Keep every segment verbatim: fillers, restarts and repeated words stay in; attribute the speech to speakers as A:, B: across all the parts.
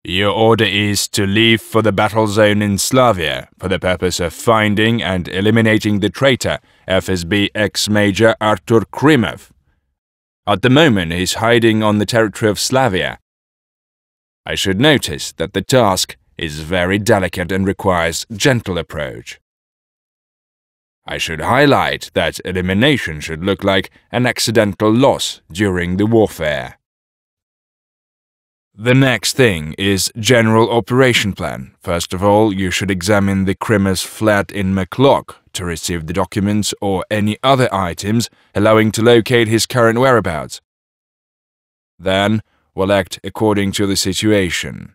A: Your order is to leave for the battle zone in Slavia for the purpose of finding and eliminating the traitor F S B ex-Major Artur Krimov. At the moment, he is hiding on the territory of Slavia. I should notice that the task is very delicate and requires gentle approach. I should highlight that elimination should look like an accidental loss during the warfare. The next thing is general operation plan. First of all, you should examine the Krimov's flat in M I A to receive the documents or any other items allowing to locate his current whereabouts. Then, we'll act according to the situation.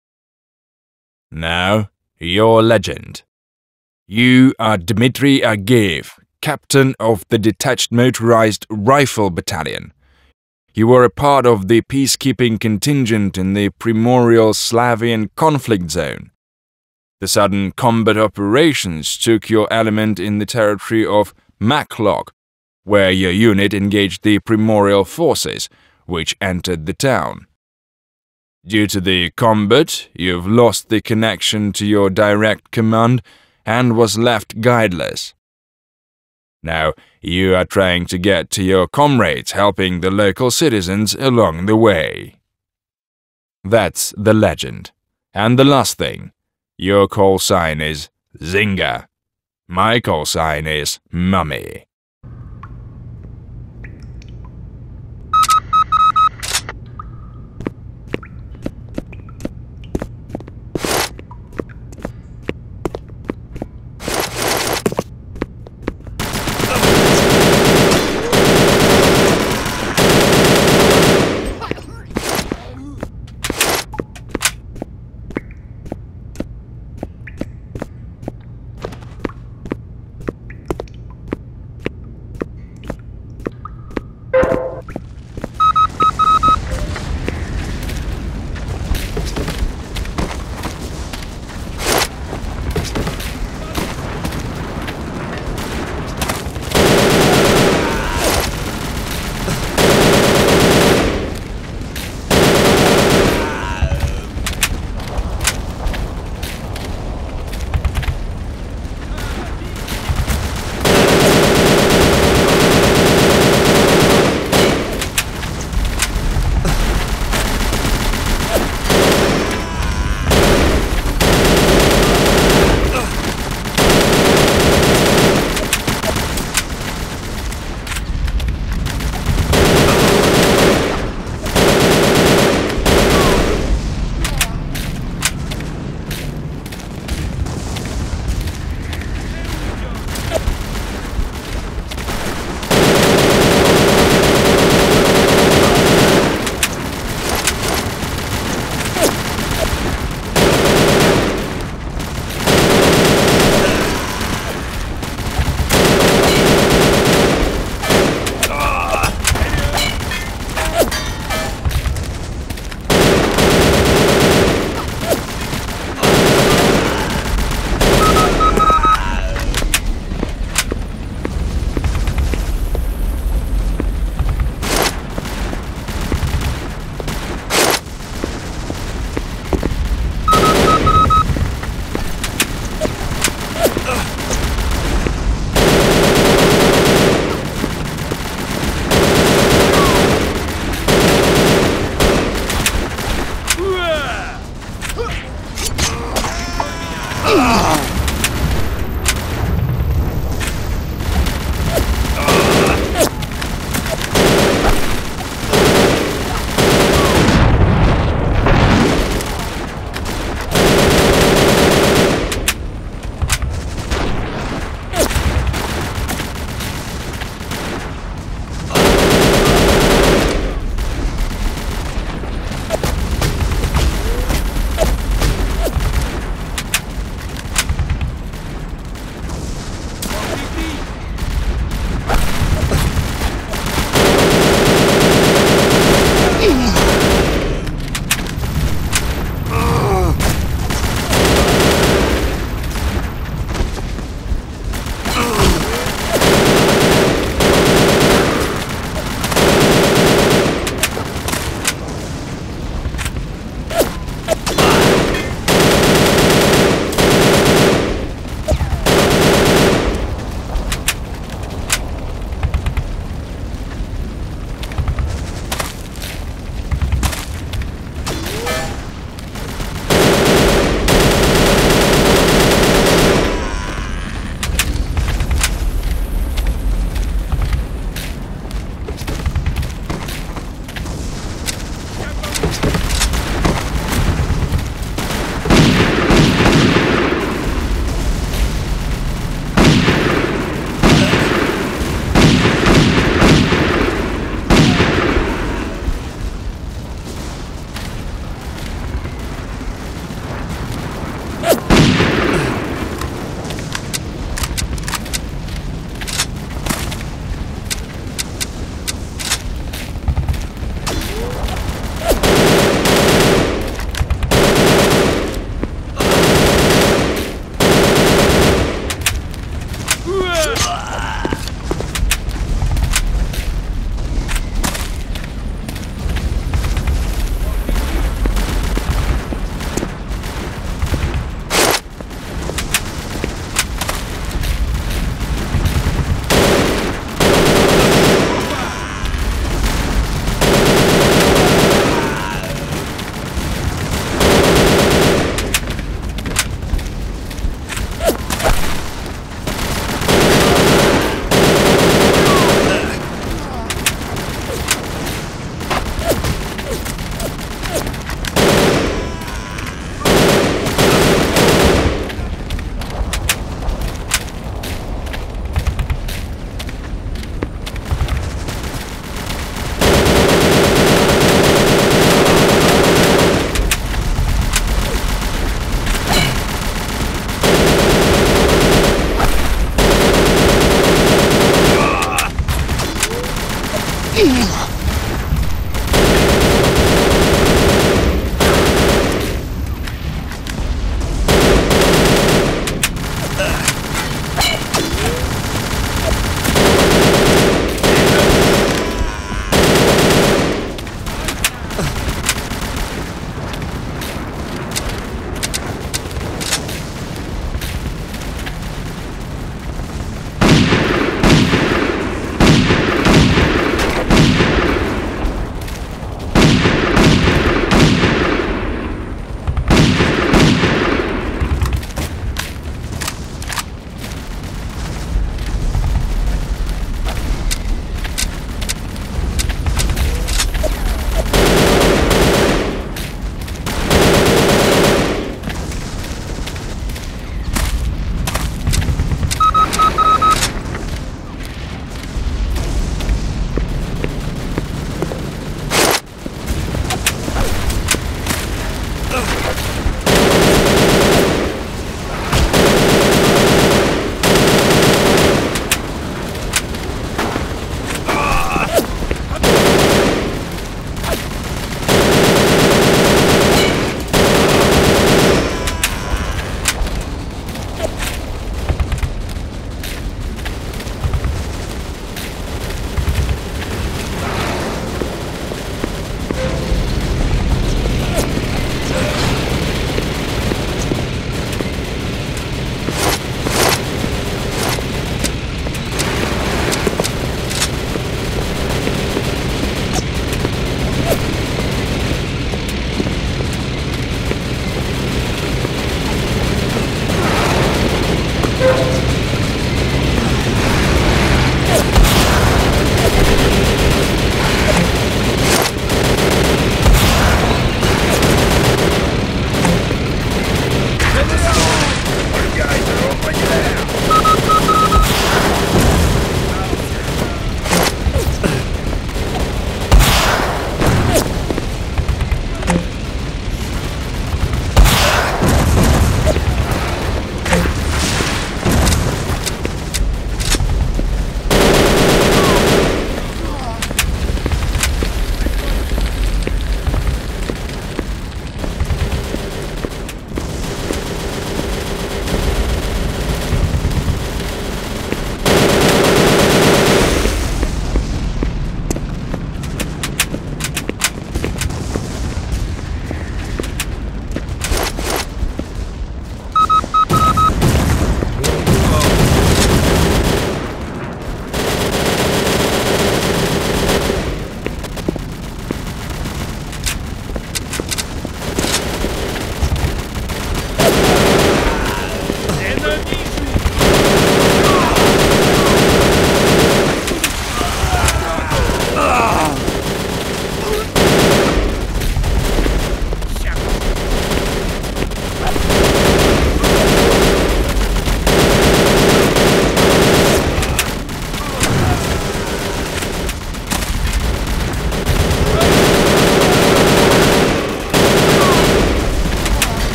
A: Now, your legend. You are Dmitry Agiev, captain of the detached motorized rifle battalion. You were a part of the peacekeeping contingent in the Primordial Slavian conflict zone. The sudden combat operations took your element in the territory of M I A, where your unit engaged the Primordial forces, which entered the town. Due to the combat, you've lost the connection to your direct command and was left guideless. Now, you are trying to get to your comrades, helping the local citizens along the way. That's the legend. And the last thing, your call sign is Zinga. My call sign is Mummy.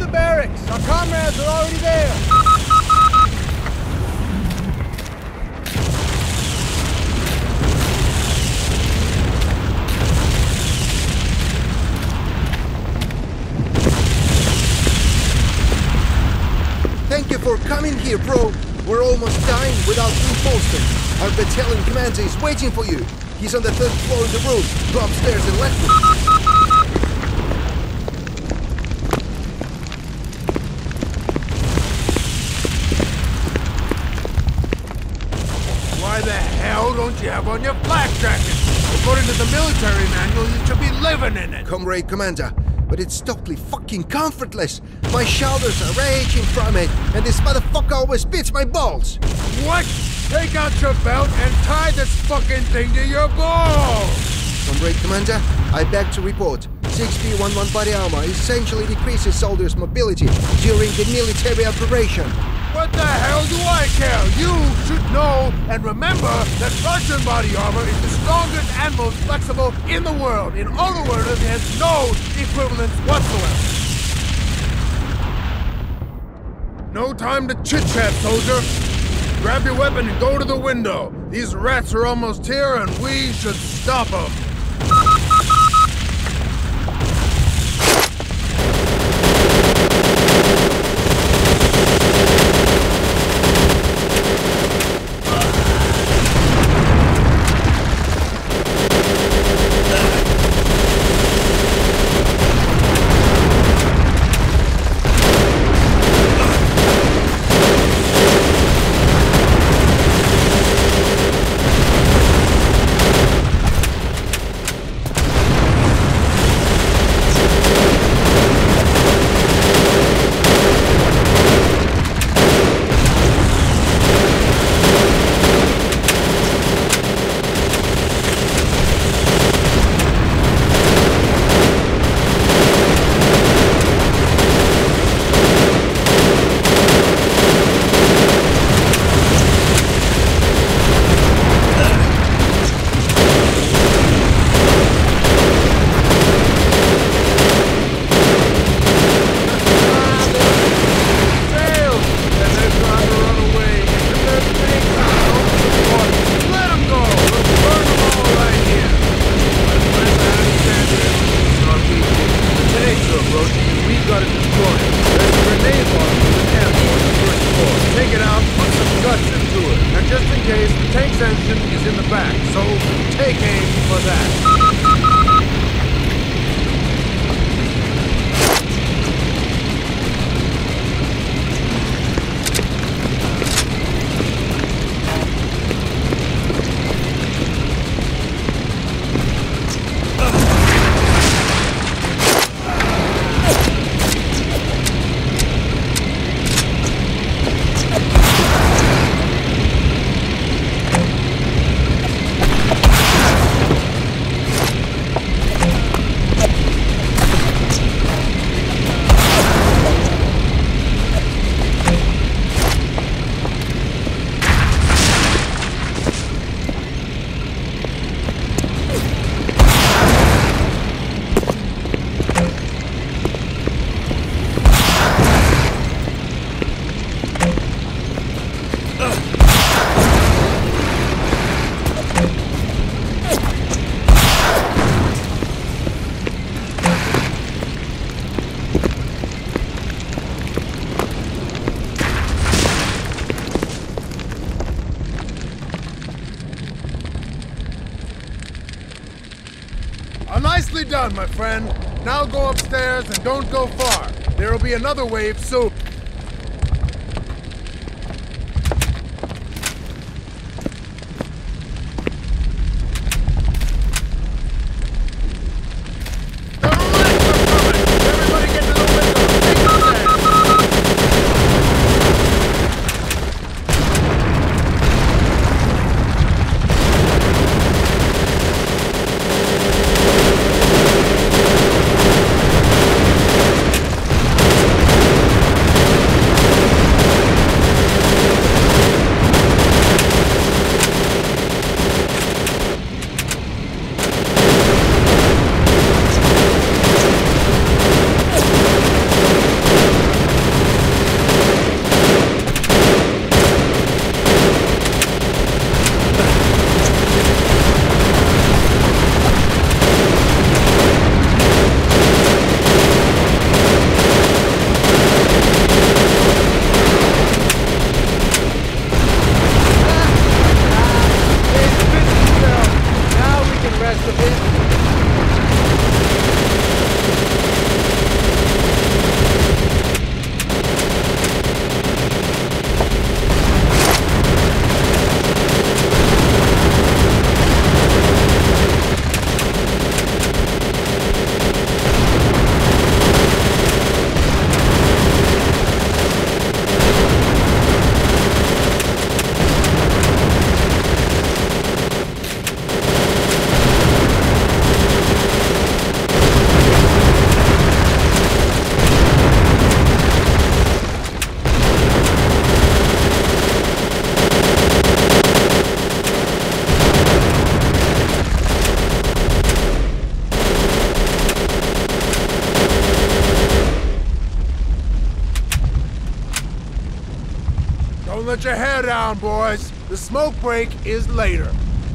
B: the barracks! Our comrades are already there!
C: Thank you for coming here, bro. We're almost dying without reinforcements. Our battalion commander is waiting for you. He's on the third floor of the room. Go upstairs and let him.
B: Why the hell don't you have on your flak jacket? According to the military manual, you should be living in it.
C: Comrade Commander, but it's totally fucking comfortless. My shoulders are aching from it, and this motherfucker always beats my balls.
B: What? Take out your belt and tie this fucking thing to your balls!
C: Comrade Commander, I beg to report. six P eleven body armor essentially decreases soldiers' mobility during the military operation.
B: What the hell do I care? You should know and remember that Russian body armor is the strongest and most flexible in the world. In other words, it has no equivalence whatsoever. No time to chit-chat, soldier. Grab your weapon and go to the window. These rats are almost here and we should stop them. Nicely done, my friend. Now go upstairs and don't go far. There'll be another wave soon. Don't let your hair down, boys. The smoke break is later.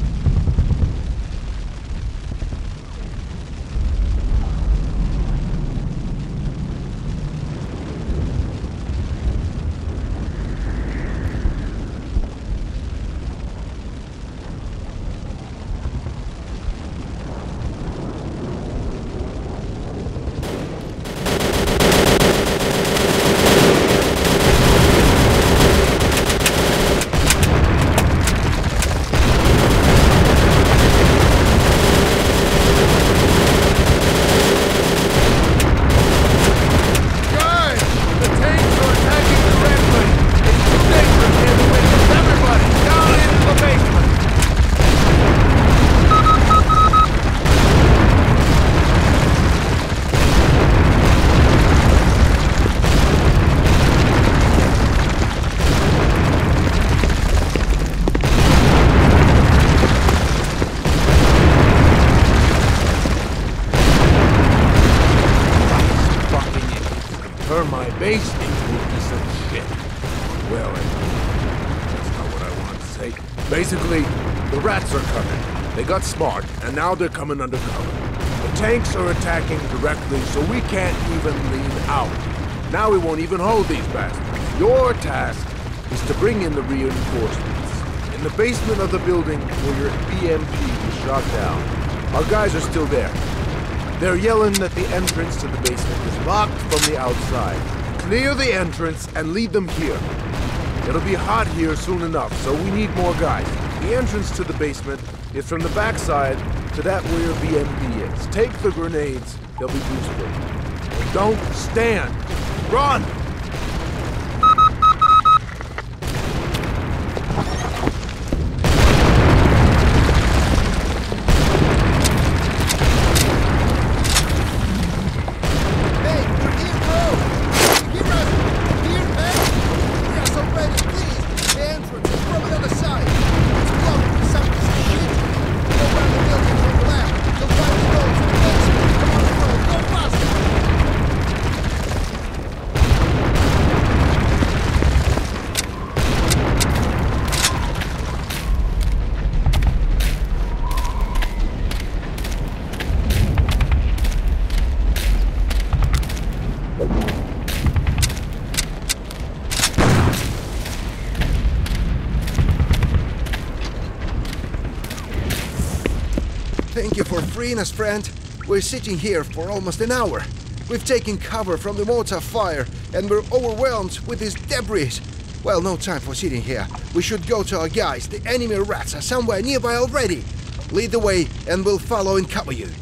B: Turn my base into a piece of shit. Well, that's not what I wanted to say. Basically, the rats are coming. They got smart, and now they're coming undercover. The tanks are attacking directly, so we can't even lean out. Now we won't even hold these bastards. Your task is to bring in the reinforcements. In the basement of the building where your B M P was shot down, our guys are still there. They're yelling that the entrance to the basement is locked from the outside. Clear the entrance and lead them here. It'll be hot here soon enough, so we need more guys. The entrance to the basement is from the backside to that where your B M P is. Take the grenades, they'll be useful. But don't stand. Run!
C: Thank you for freeing us, friend. We're sitting here for almost an hour. We've taken cover from the mortar fire, and we're overwhelmed with this debris. Well, no time for sitting here. We should go to our guys. The enemy rats are somewhere nearby already. Lead the way, and we'll follow and cover you.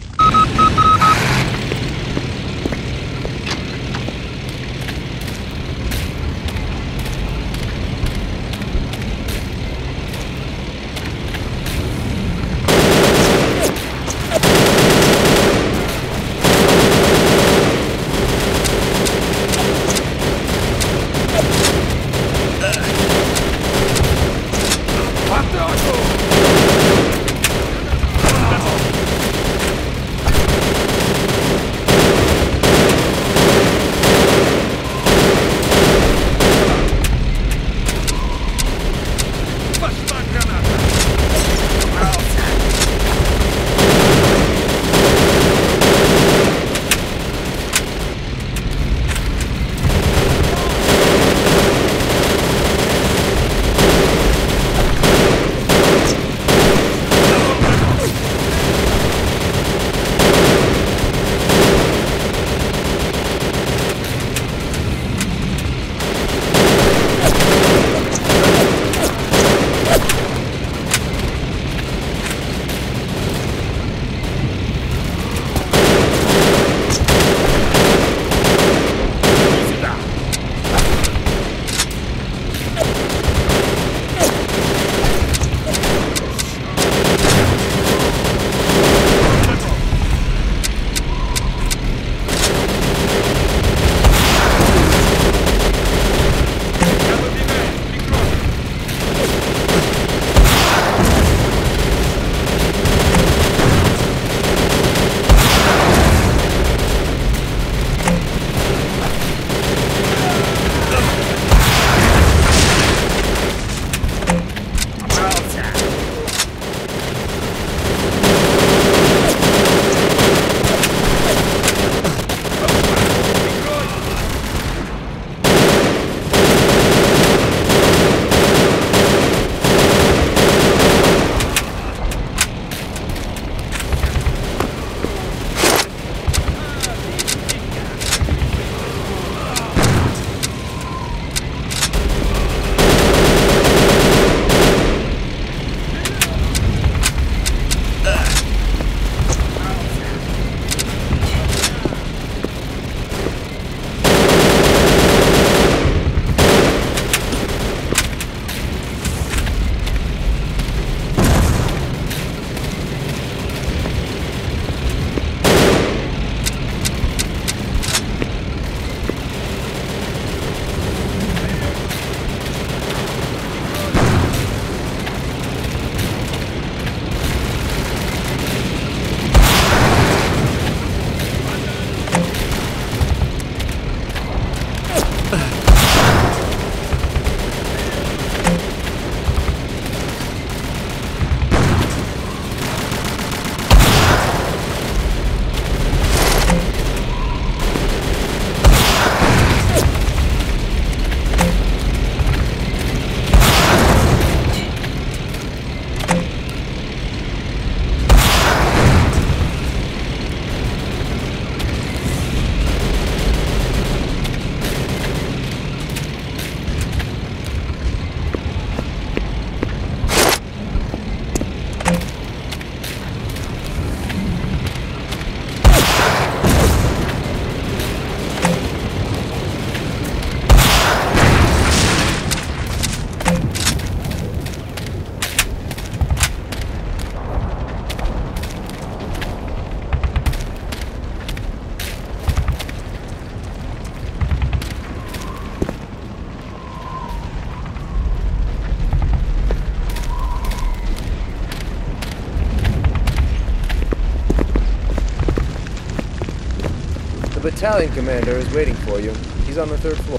D: The battalion commander is waiting for you. He's on the third floor.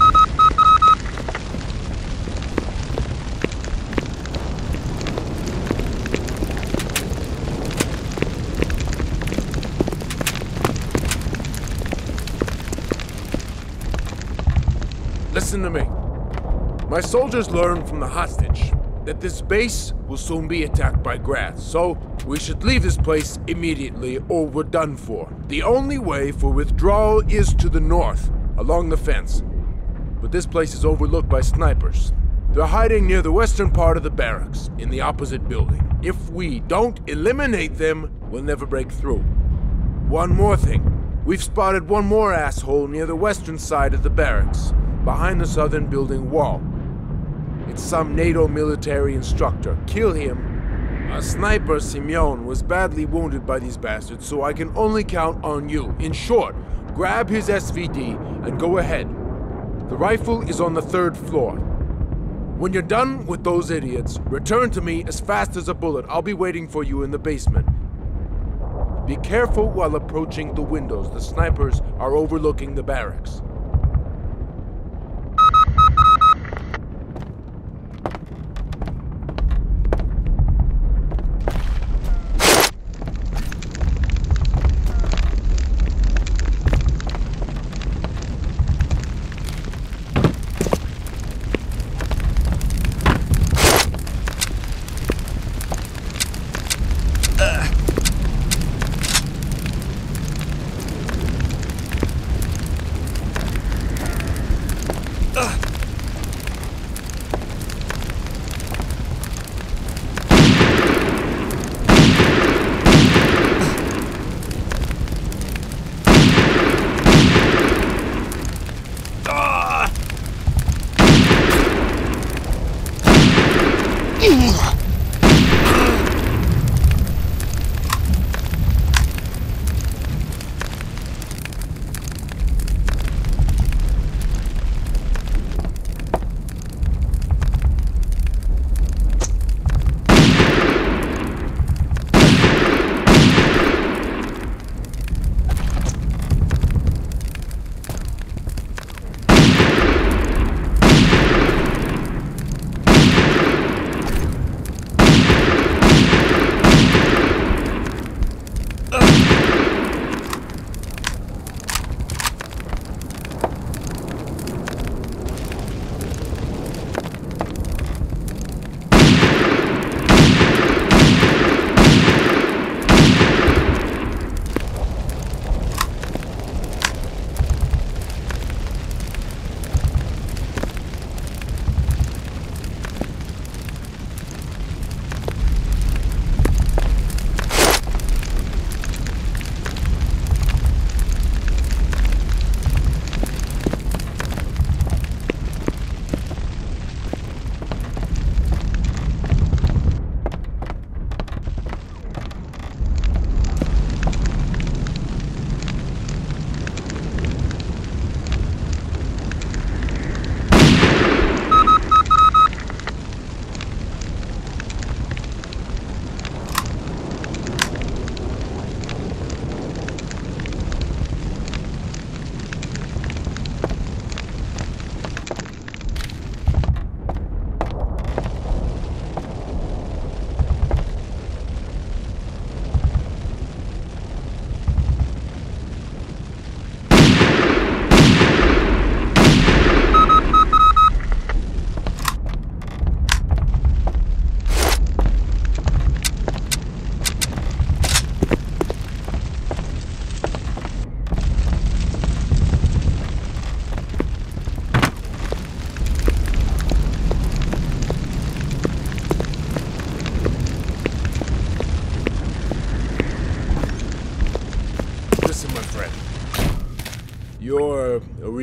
B: Listen to me. My soldiers learned from the hostage that this base will soon be attacked by Grass, so we should leave this place immediately or we're done for. The only way for withdrawal is to the north, along the fence. But this place is overlooked by snipers. They're hiding near the western part of the barracks, in the opposite building. If we don't eliminate them, we'll never break through. One more thing. We've spotted one more asshole near the western side of the barracks, behind the southern building wall. It's some NATO military instructor. Kill him. Our sniper, Simeon, was badly wounded by these bastards, so I can only count on you. In short, grab his S V D and go ahead. The rifle is on the third floor. When you're done with those idiots, return to me as fast as a bullet. I'll be waiting for you in the basement. Be careful while approaching the windows. The snipers are overlooking the barracks.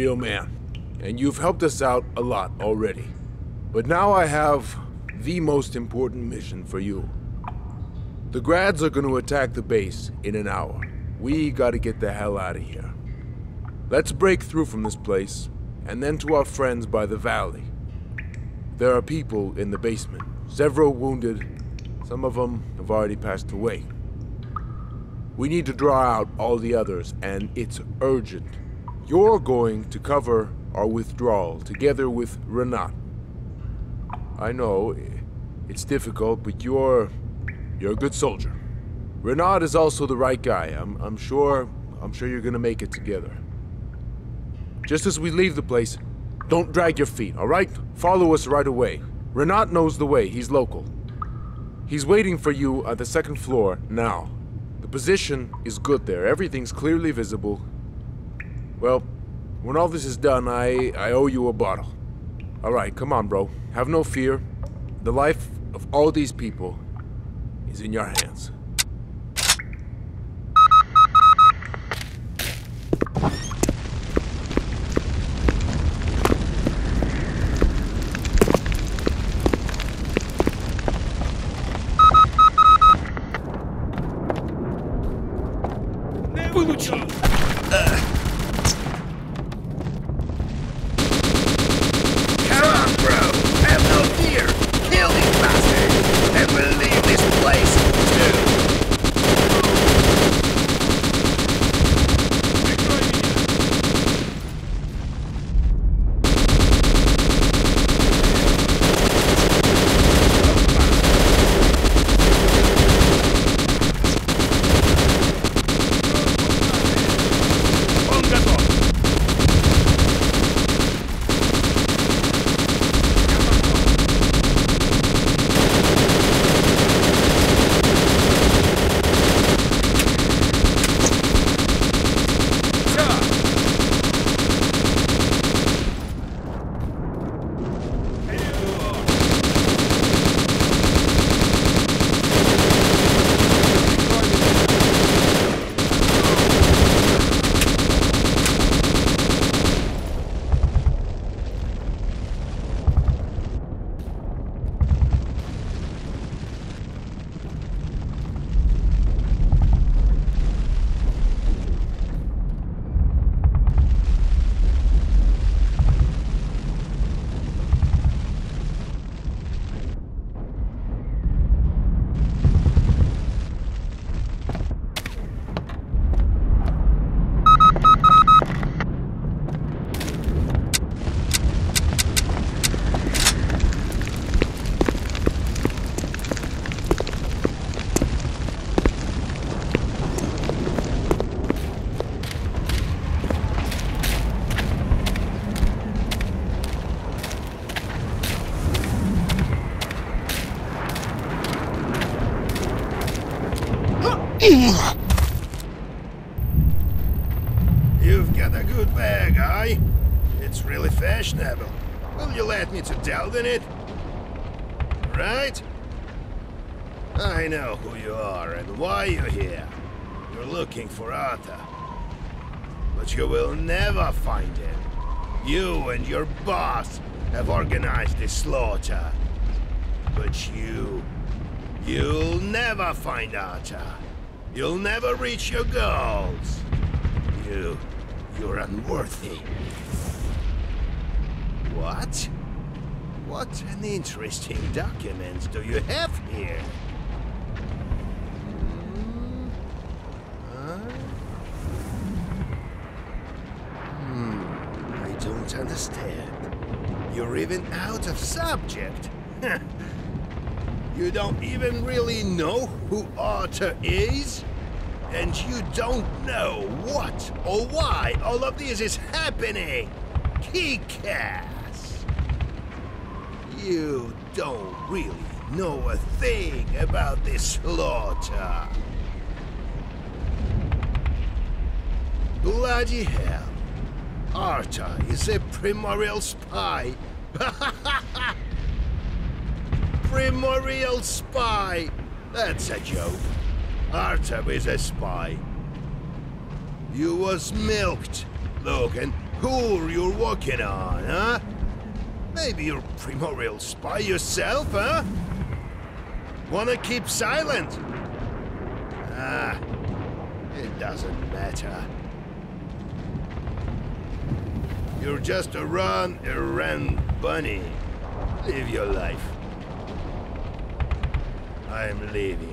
B: real man, and you've helped us out a lot already. But now I have the most important mission for you. The grads are going to attack the base in an hour. We gotta get the hell out of here. Let's break through from this place, and then to our friends by the valley. There are people in the basement, several wounded. Some of them have already passed away. We need to draw out all the others, and it's urgent. You're going to cover our withdrawal together with Renat. I know, it's difficult, but you're... you're a good soldier. Renat is also the right guy. I'm, I'm sure... I'm sure you're gonna make it together. Just as we leave the place, don't drag your feet, alright? Follow us right away. Renat knows the way, he's local. He's waiting for you at the second floor now. The position is good there, everything's clearly visible. Well, when all this is done, I, I owe you a bottle. Alright, come on, bro. Have no fear. The life of all these people is in your hands.
E: You've got a good bag, aye? It's really fashionable. Will you let me to delve in it? Right? I know who you are and why you're here. You're looking for Arthur. But you will never find him. You and your boss have organized this slaughter. But you... you'll never find Arthur. You'll never reach your goals. You... you're unworthy. What? What an interesting document do you have here? Hmm? Huh? Hmm, I don't understand. You're even out of subject. You don't even really know who Arthur is? And you don't know what or why all of this is happening? Kick-ass! You don't really know a thing about this slaughter. Bloody hell. Arthur is a primordial spy. Primordial spy! That's a joke. Arthur is a spy. You was milked, Logan, who you're walking on, huh? Maybe you're primordial spy yourself, huh? Wanna keep silent? Ah, it doesn't matter. You're just a run-errand bunny. Live your life. I'm leaving.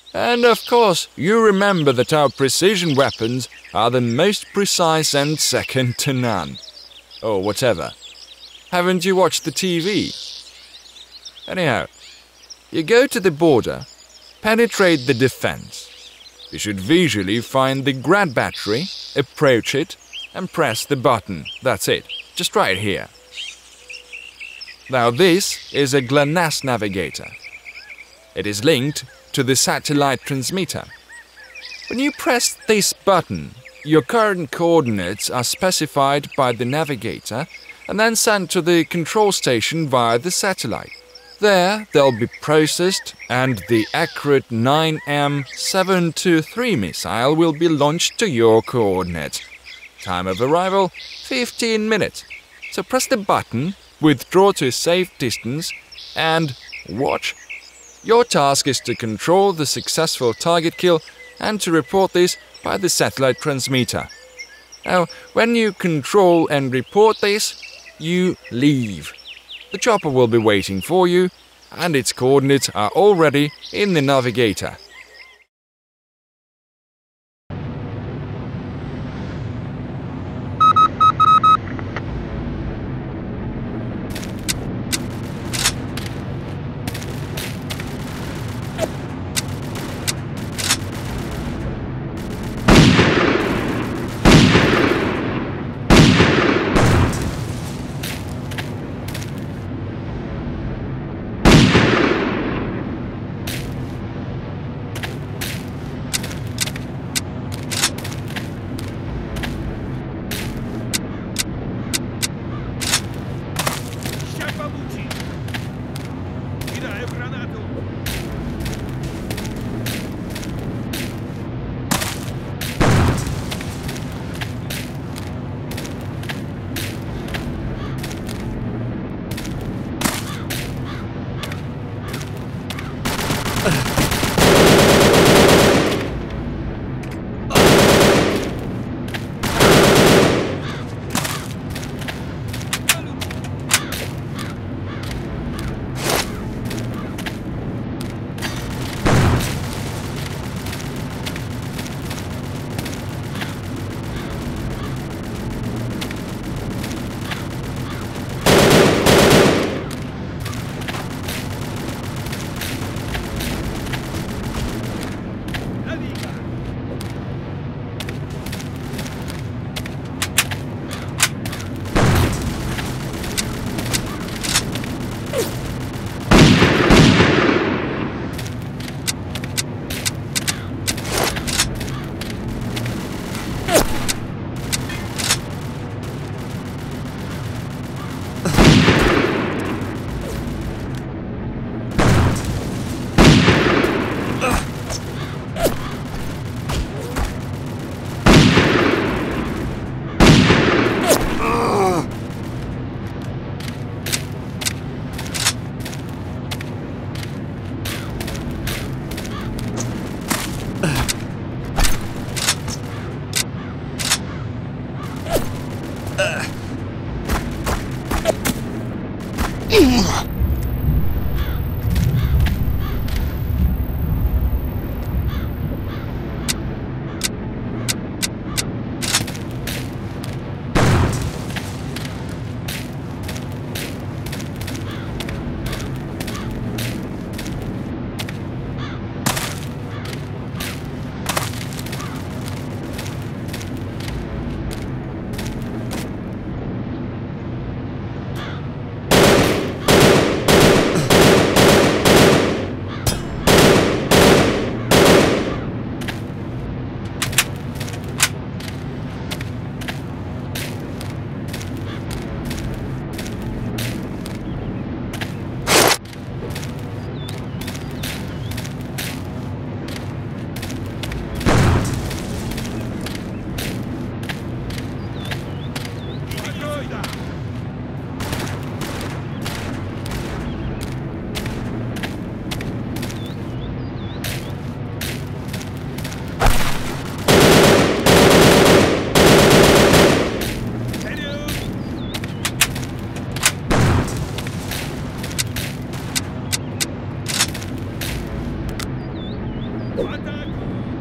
A: And of course, you remember that our precision weapons are the most precise and second to none. Or whatever. Haven't you watched the T V? Anyhow, you go to the border, penetrate the defense. You should visually find the grad battery, approach it, and press the button. That's it, just right here. Now this is a GLONASS navigator. It is linked to the satellite transmitter. When you press this button, your current coordinates are specified by the navigator and then sent to the control station via the satellite. There, they'll be processed and the accurate nine M seven two three missile will be launched to your coordinates. Time of arrival, fifteen minutes. So press the button, withdraw to a safe distance, and watch. Your task is to control the successful target kill and to report this by the satellite transmitter. Now, when you control and report this, you leave. The chopper will be waiting for you, and its coordinates are already in the navigator.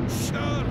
E: Sure.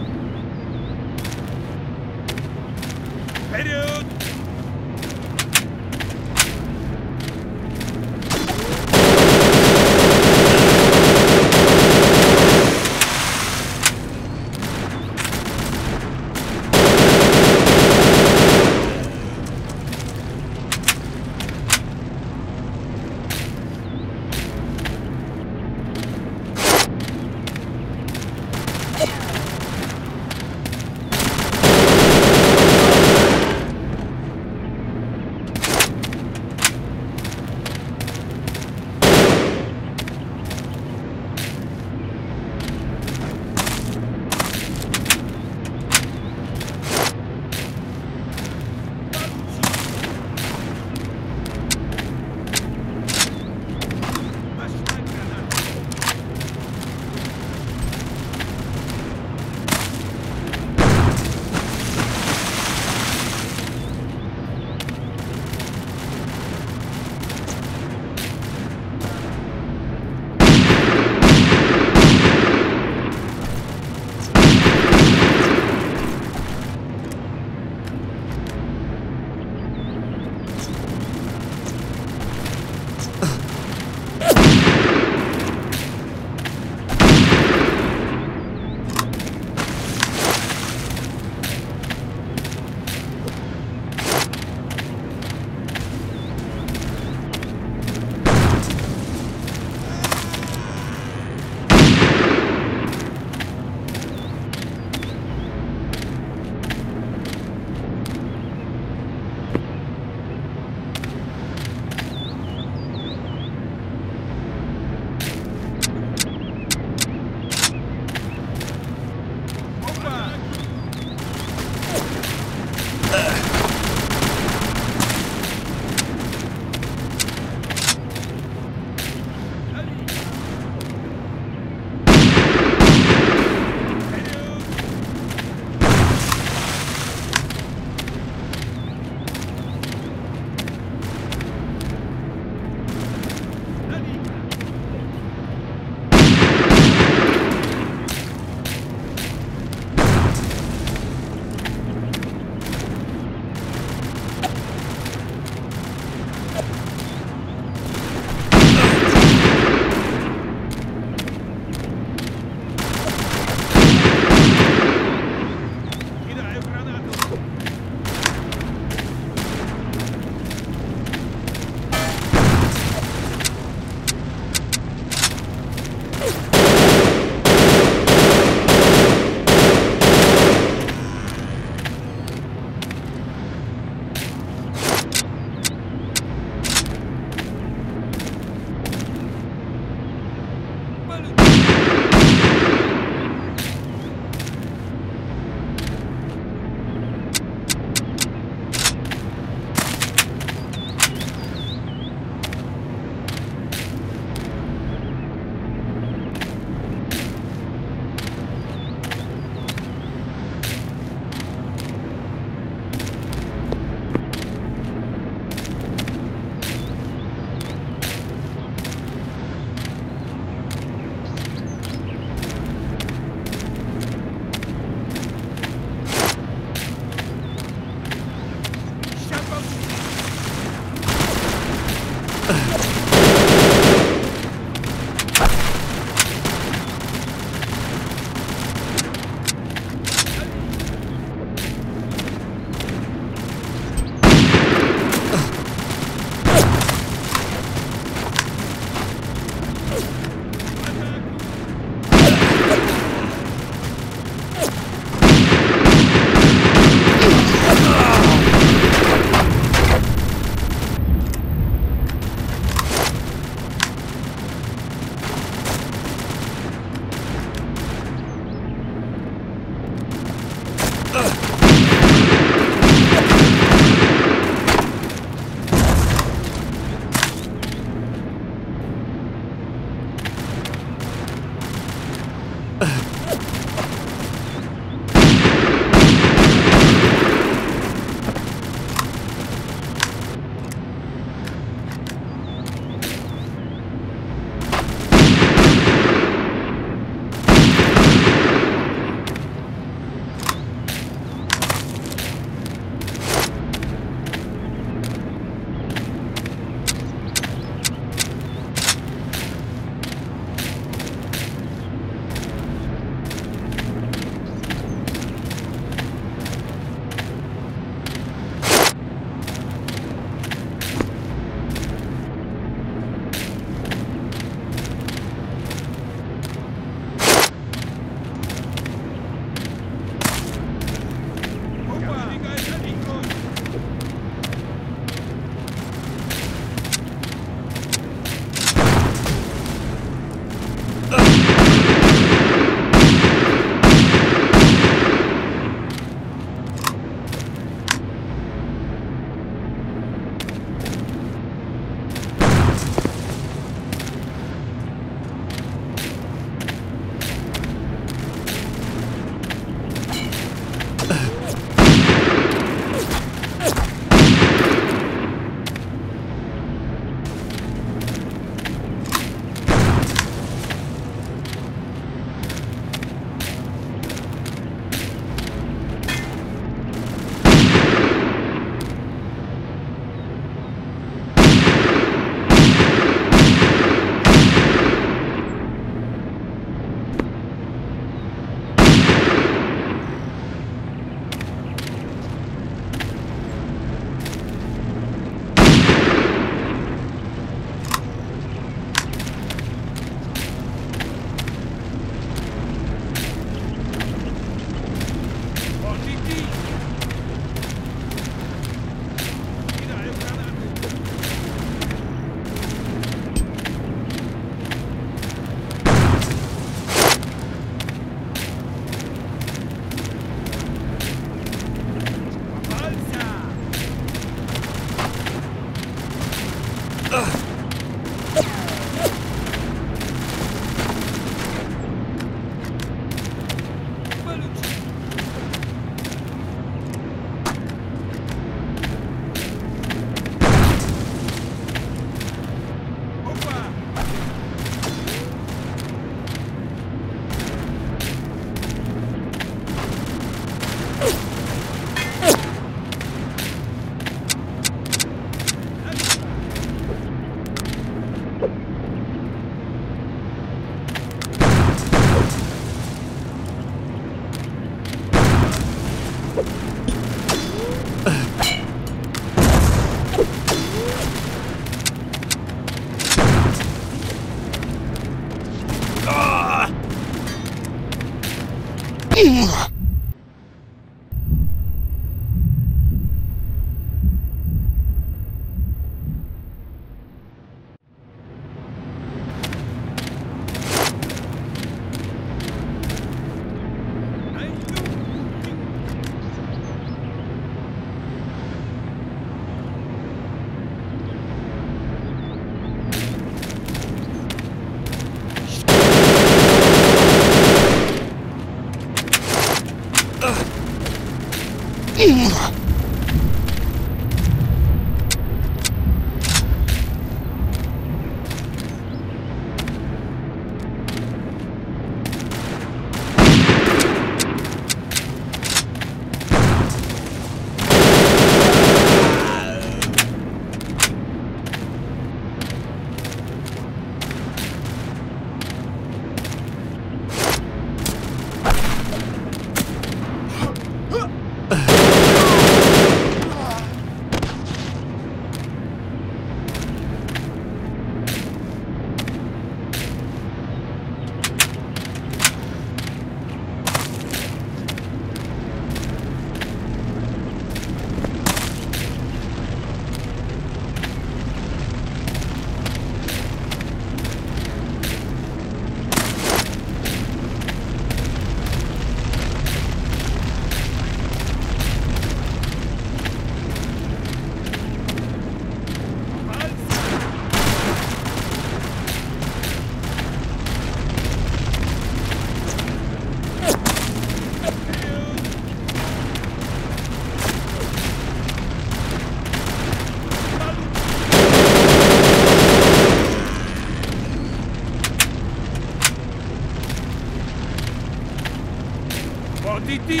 B: Renditi!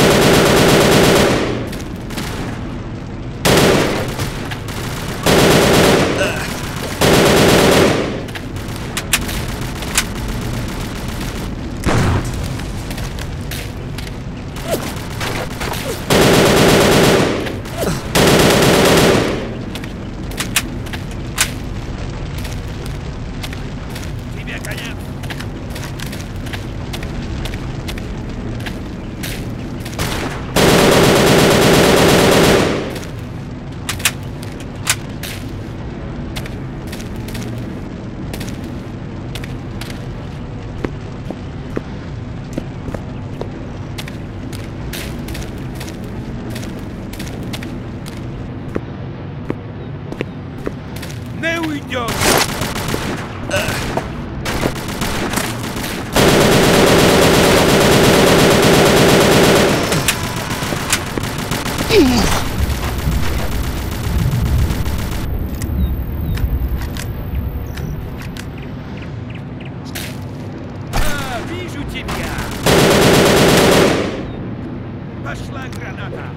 B: Ne ujdou! А, вижу тебя! Пошла граната!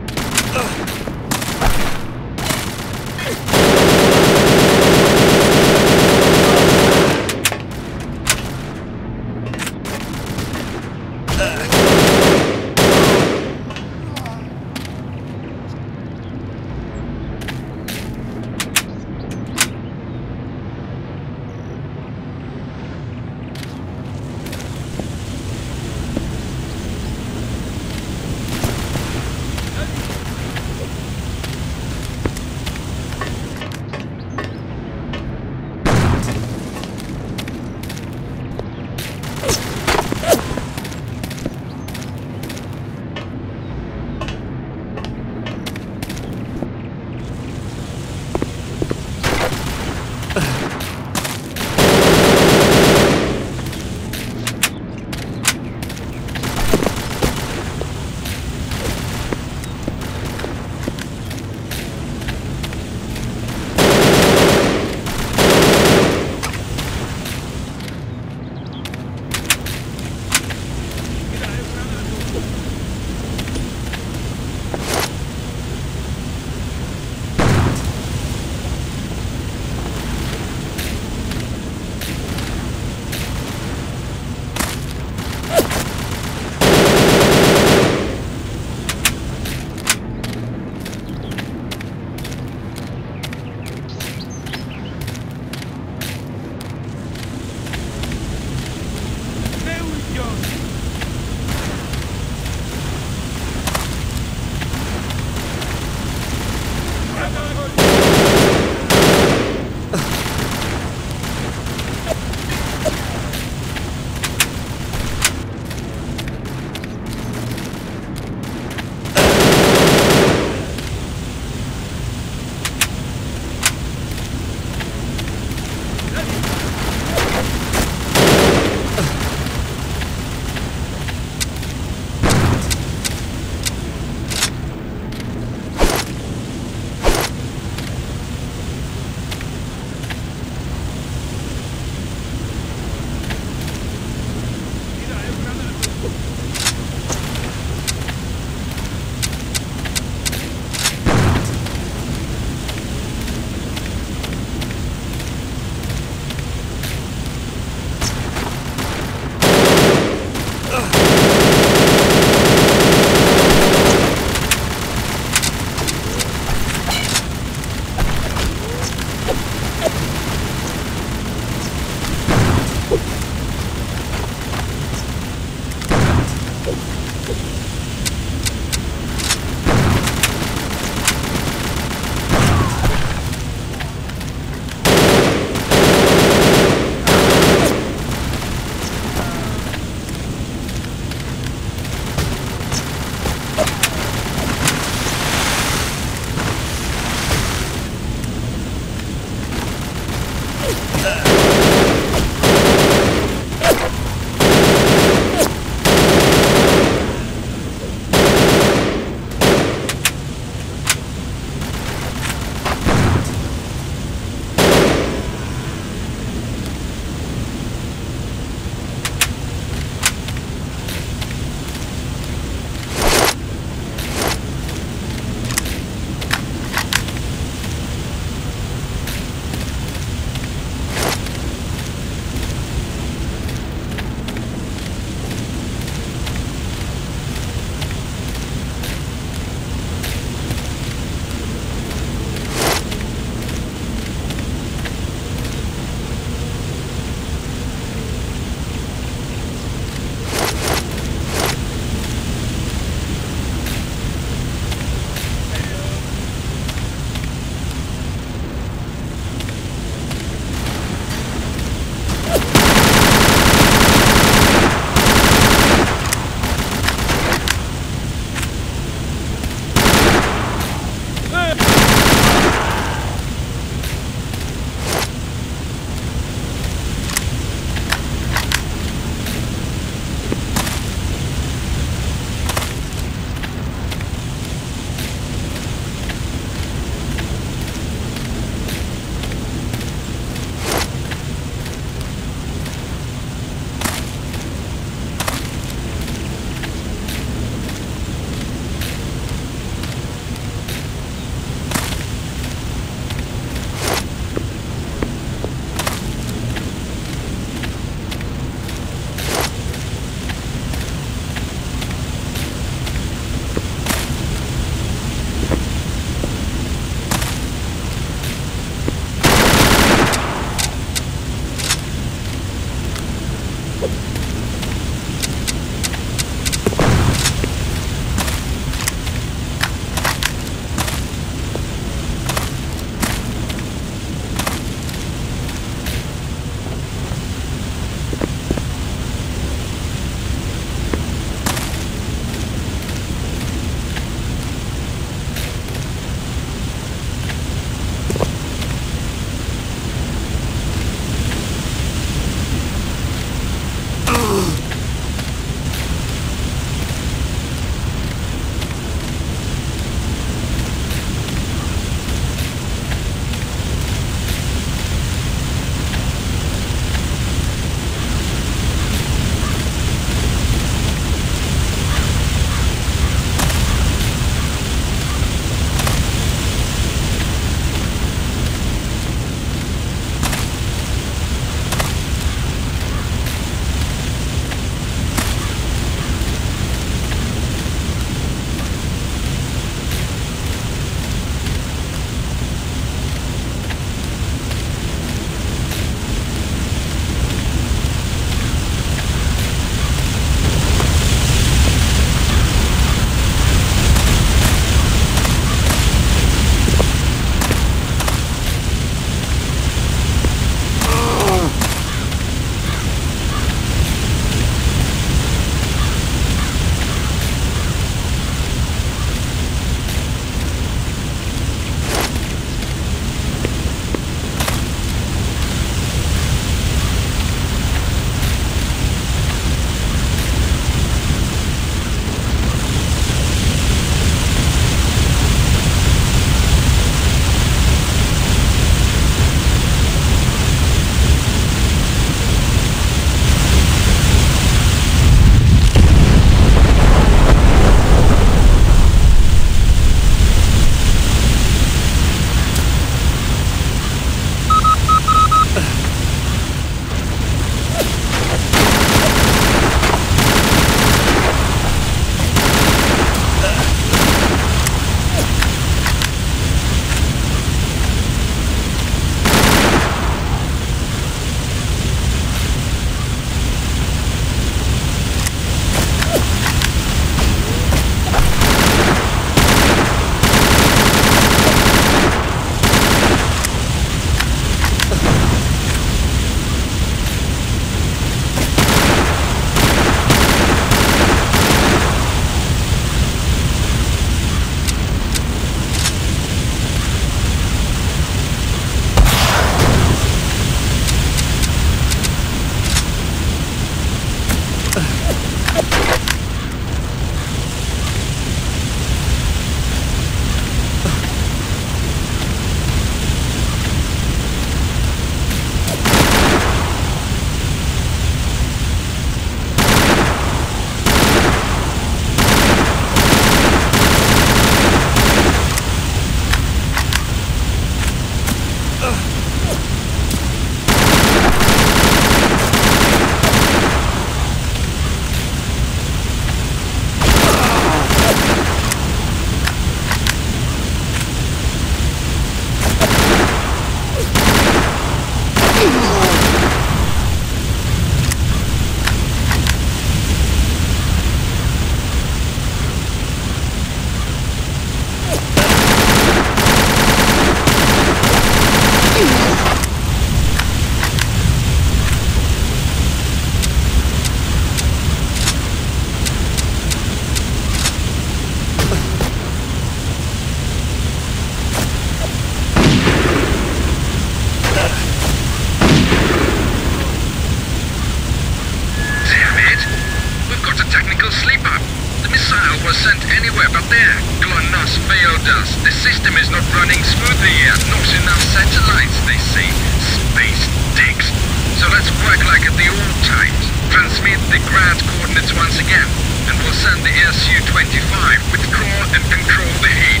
A: us. The system is not running smoothly yet. Not enough satellites, they say. Space dicks. So let's work like at the old times. Transmit the ground coordinates once again, and we'll send the S U twenty-five. Withdraw and control the heat.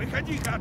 B: Выходи-ка!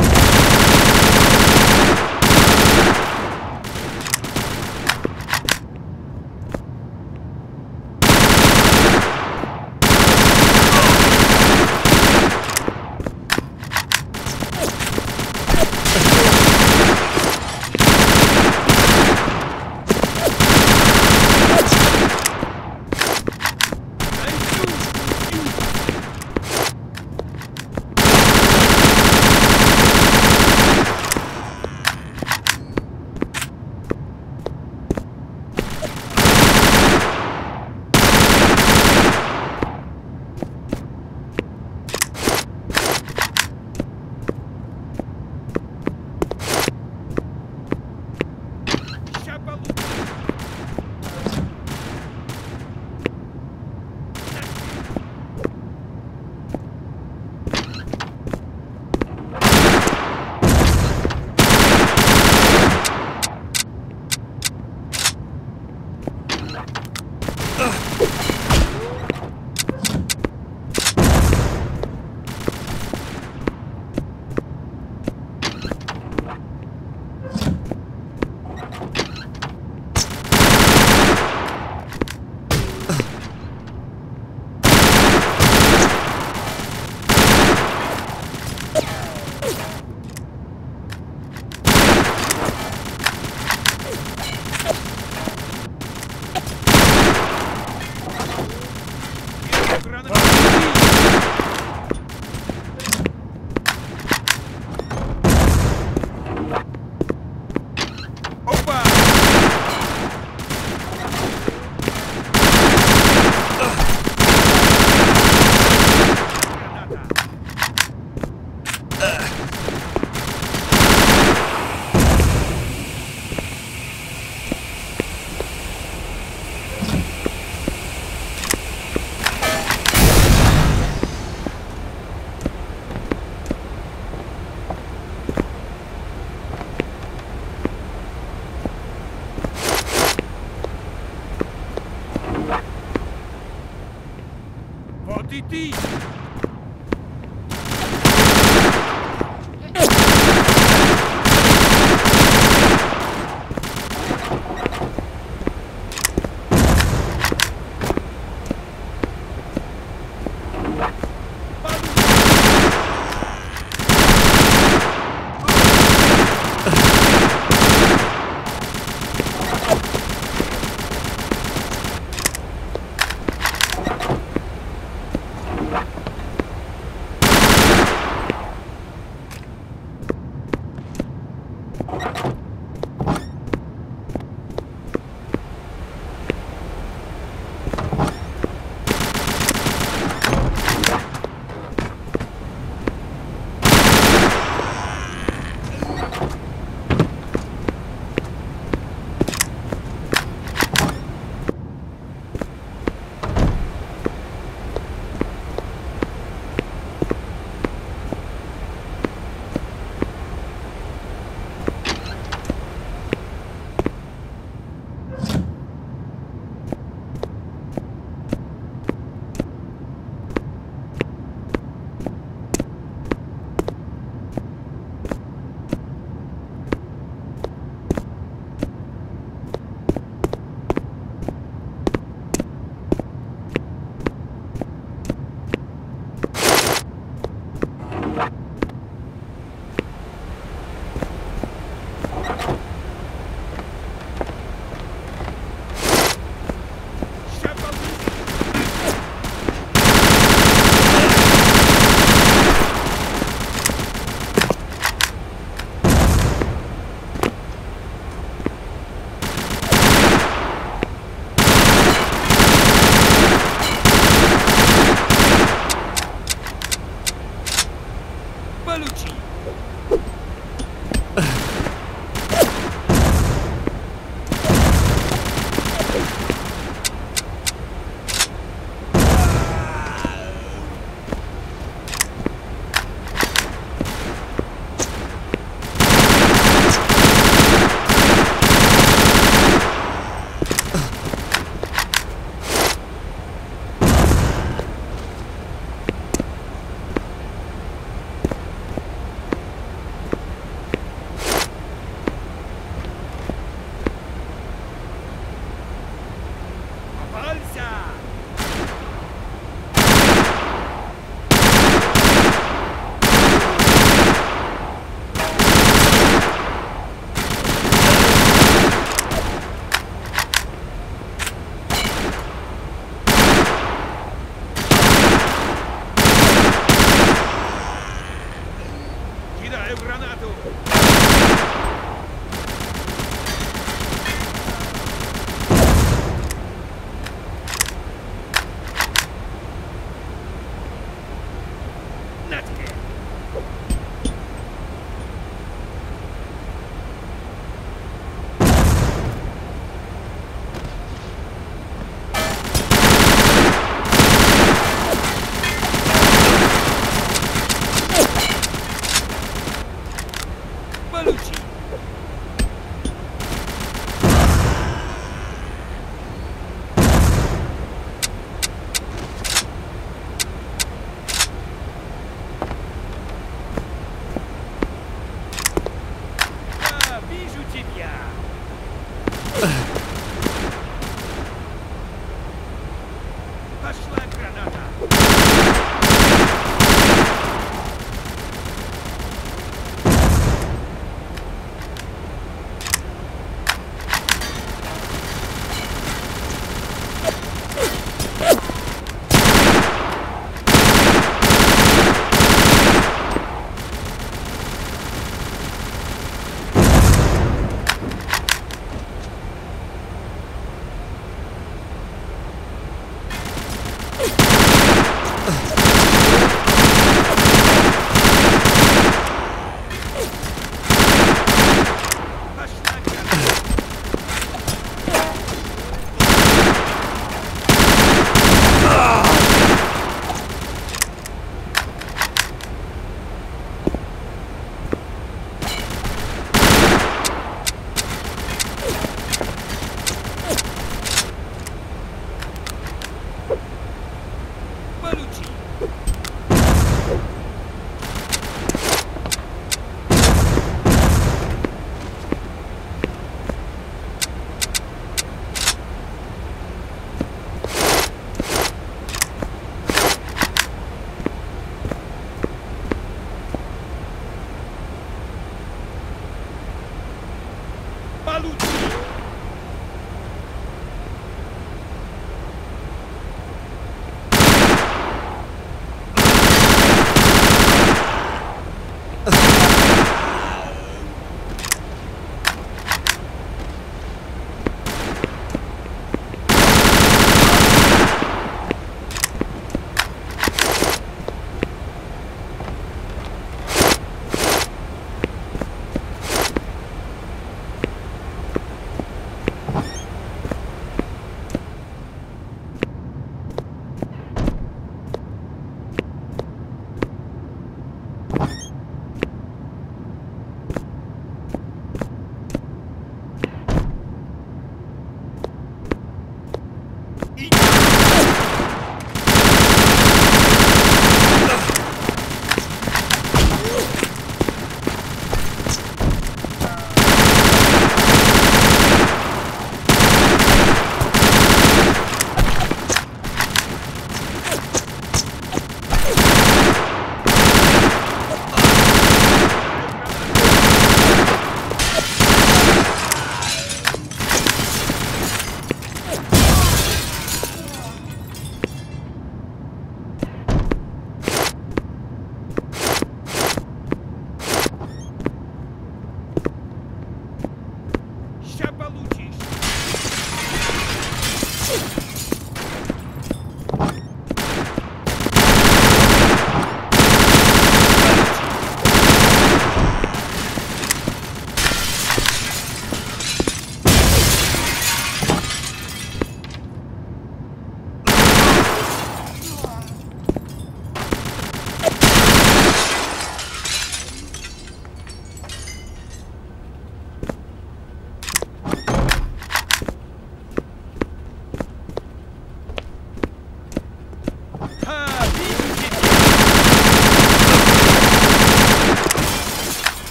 B: Иди!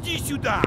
B: Иди сюда!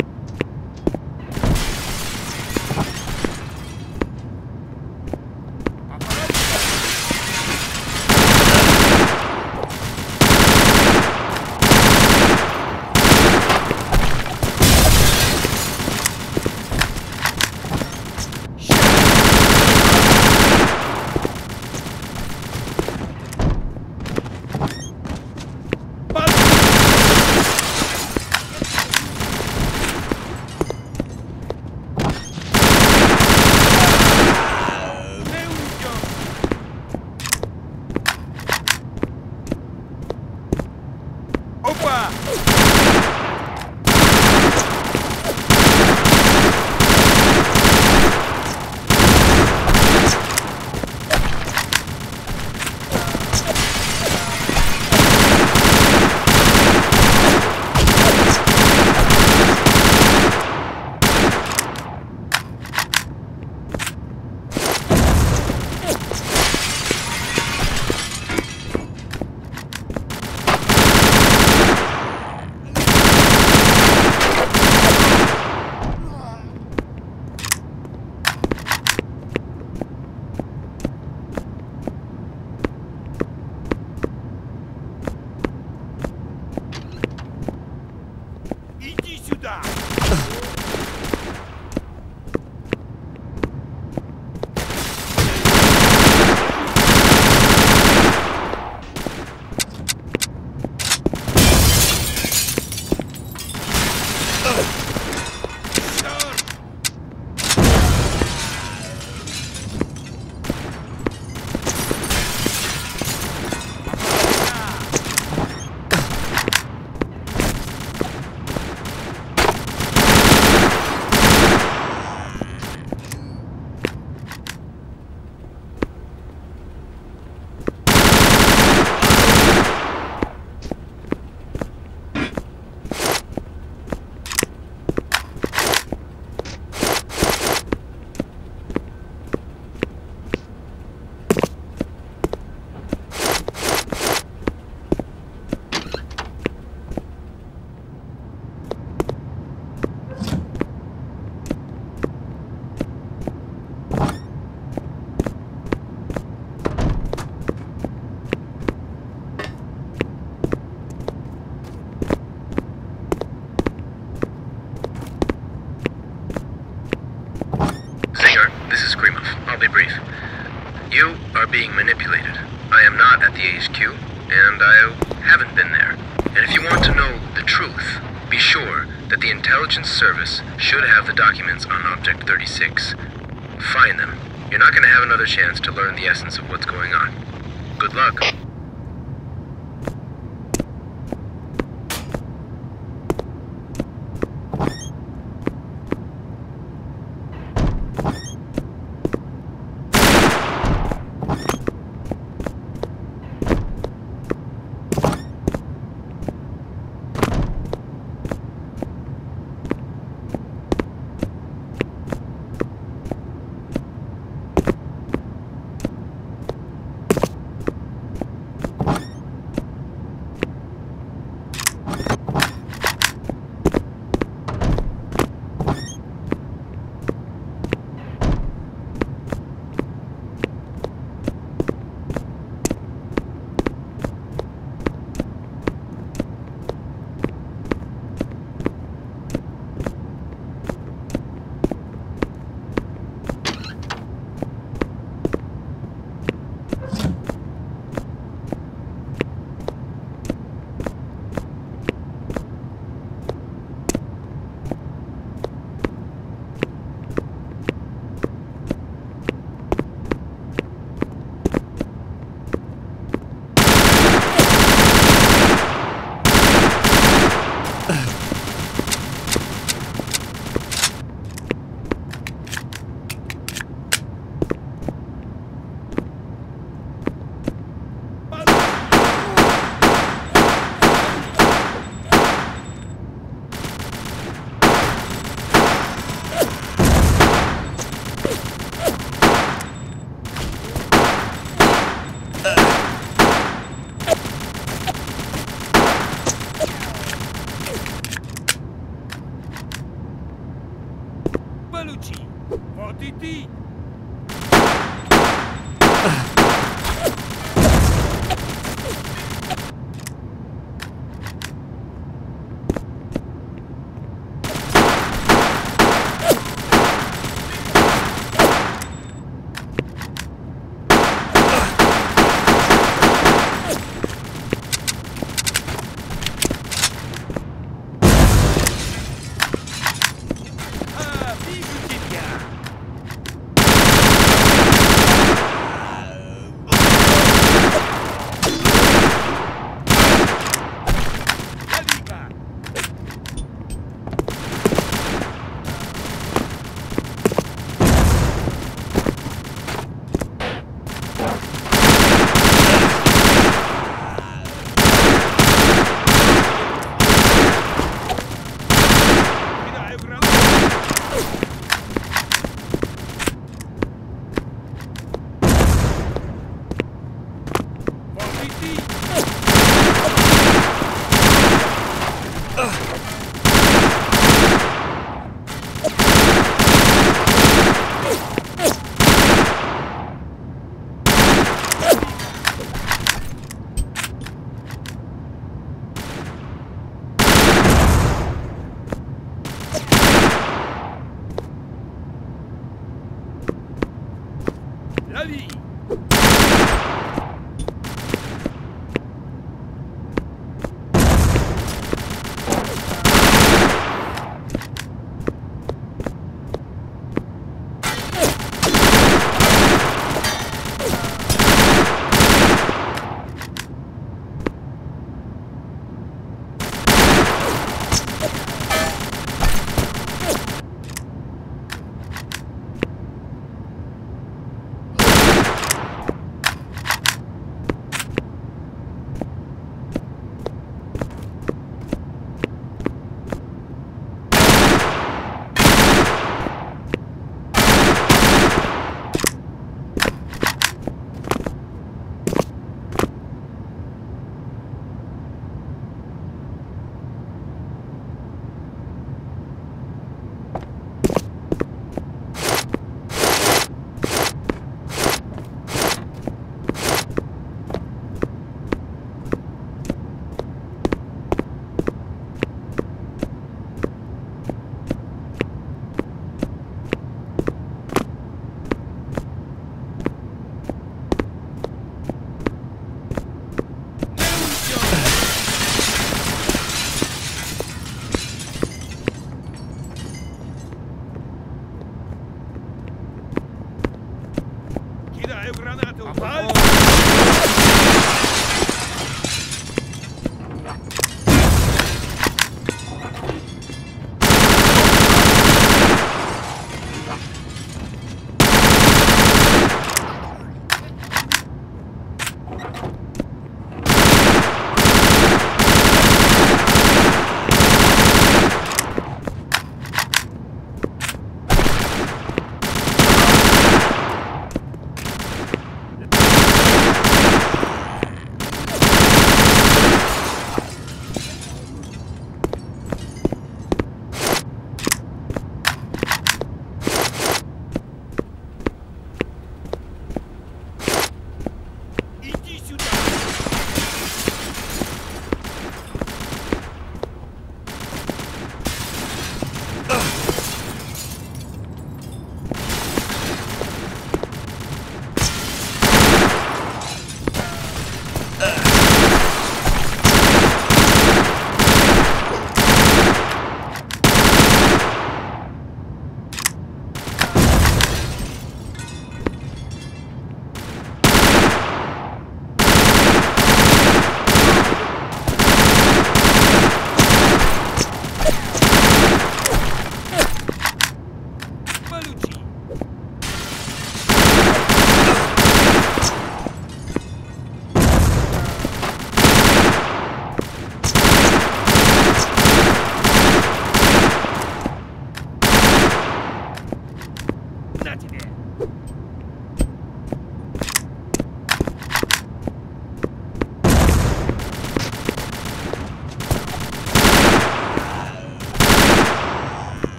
F: Being manipulated. I am not at the H Q, and I haven't been there. And if you want to know the truth, be sure that the intelligence service should have the documents on Object thirty-six. Find them. You're not going to have another chance to learn the essence of what's going on. Good luck.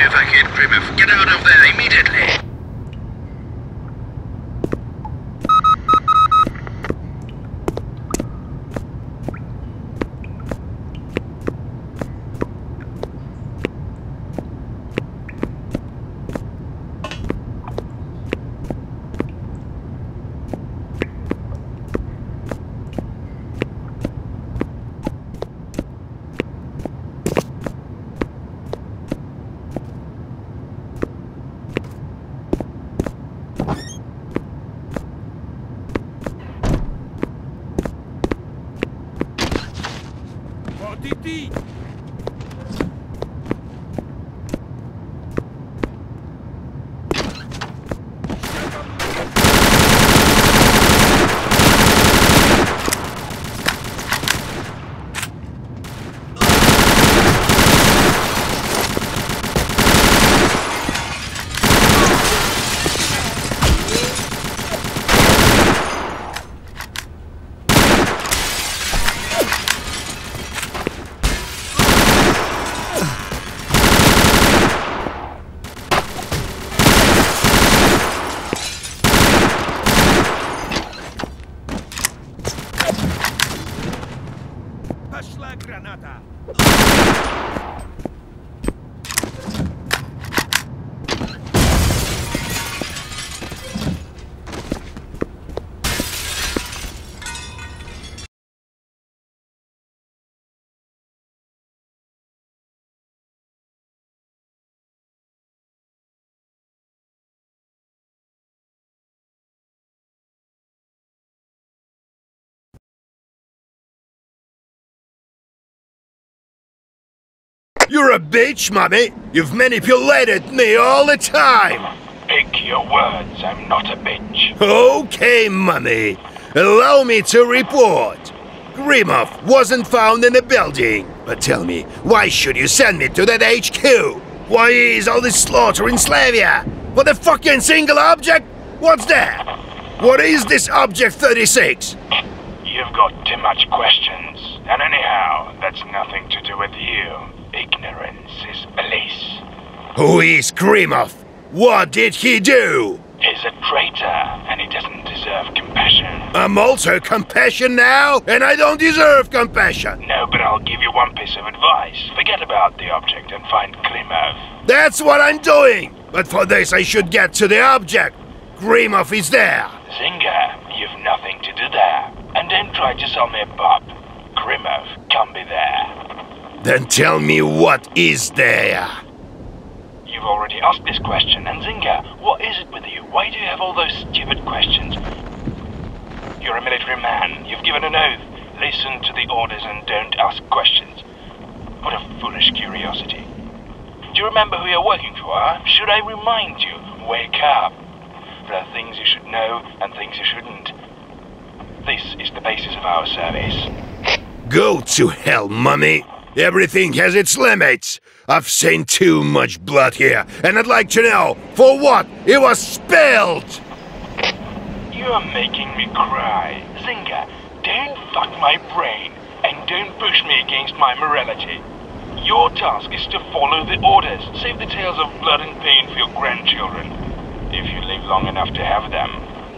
F: to evacuate Grimov. Get out of there immediately!
E: You're a bitch, Mummy! You've manipulated me all the time!
G: Pick your words, I'm not a bitch.
E: Okay, Mummy. Allow me to report. Grimov wasn't found in the building. But tell me, why should you send me to that H Q? Why is all this slaughter in Slavia? For the fucking single object? What's that? What is this Object thirty-six?
G: You've got too much questions. And anyhow, that's nothing to do with you. Ignorance is bliss.
E: Who is Grimov? What did he do?
G: He's a traitor, and he doesn't deserve compassion.
E: I'm also compassion now, and I don't deserve compassion.
G: No, but I'll give you one piece of advice. Forget about the object and find Grimov.
E: That's what I'm doing! But for this I should get to the object. Grimov is there.
G: Zinger, you've nothing to do there. And don't try to sell me a pop. Grimov can't be there.
E: Then tell me what is there.
G: You've already asked this question, and Zinger, what is it with you? Why do you have all those stupid questions? You're a military man. You've given an oath. Listen to the orders and don't ask questions. What a foolish curiosity. Do you remember who you're working for, huh? Should I remind you? Wake up. There are things you should know and things you shouldn't. This is the basis of our service.
E: Go to hell, Mummy. Everything has its limits. I've seen too much blood here, and I'd like to know for what it was spilled.
G: You are making me cry. Zinger, don't fuck my brain, and don't push me against my morality. Your task is to follow the orders. Save the tales of blood and pain for your grandchildren, if you live long enough to have them.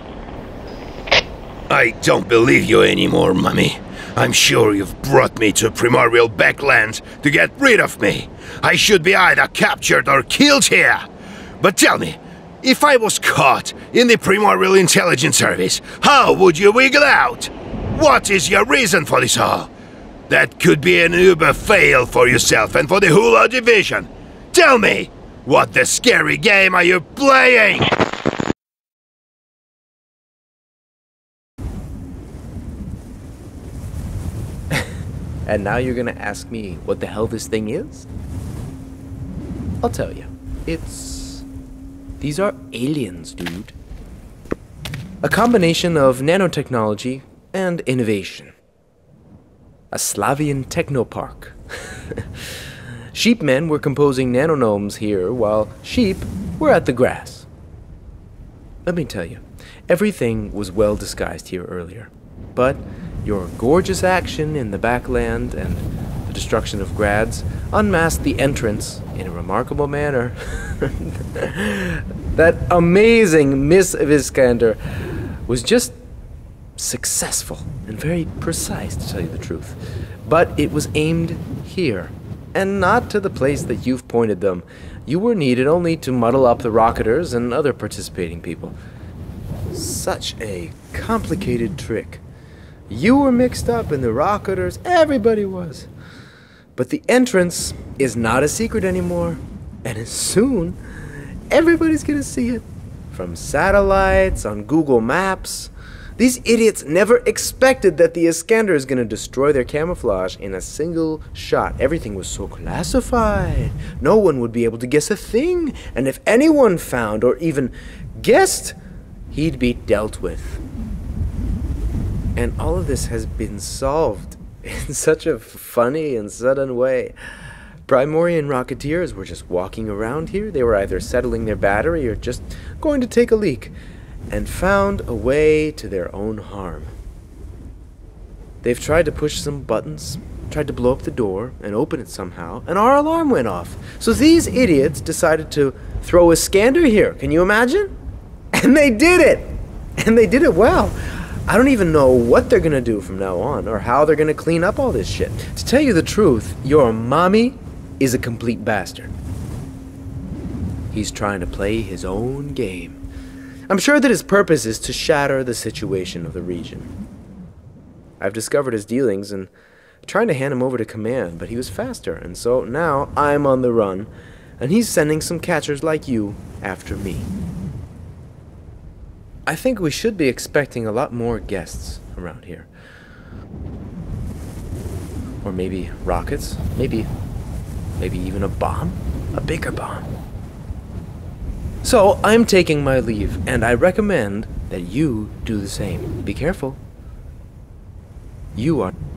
E: I don't believe you anymore, Mummy. I'm sure you've brought me to primordial backlands to get rid of me. I should be either captured or killed here. But tell me, if I was caught in the primordial intelligence service, how would you wiggle out? What is your reason for this all? That could be an uber fail for yourself and for the Hula division. Tell me, what the scary game are you playing?
D: And now you're gonna ask me what the hell this thing is? I'll tell you. It's... These are aliens, dude. A combination of nanotechnology and innovation. A Slavian technopark. Sheepmen were composing nanognomes here while sheep were at the grass. Let me tell you, everything was well disguised here earlier. But your gorgeous action in the backland and the the destruction of Grads, unmasked the entrance in a remarkable manner. That amazing Miss Viscander was just successful and very precise, to tell you the truth. But it was aimed here, and not to the place that you've pointed them. You were needed only to muddle up the Rocketers and other participating people. Such a complicated trick. You were mixed up in the Rocketers, everybody was. But the entrance is not a secret anymore, and soon everybody's gonna see it. From satellites, on Google Maps. These idiots never expected that the Iskander is gonna destroy their camouflage in a single shot. Everything was so classified. No one would be able to guess a thing, and if anyone found or even guessed, he'd be dealt with. And all of this has been solved in such a funny and sudden way. Primorian Rocketeers were just walking around here. They were either settling their battery or just going to take a leak, and found a way to their own harm. They've tried to push some buttons, tried to blow up the door and open it somehow, and our alarm went off. So these idiots decided to throw a scander here. Can you imagine? And they did it! And they did it well. I don't even know what they're gonna do from now on, or how they're gonna clean up all this shit. To tell you the truth, your mommy is a complete bastard. He's trying to play his own game. I'm sure that his purpose is to shatter the situation of the region. I've discovered his dealings and trying to hand him over to command, but he was faster, and so now I'm on the run, and he's sending some catchers like you after me. I think we should be expecting a lot more guests around here. Or maybe rockets, maybe, maybe even a bomb, a bigger bomb. So I'm taking my leave, and I recommend that you do the same. Be careful. You are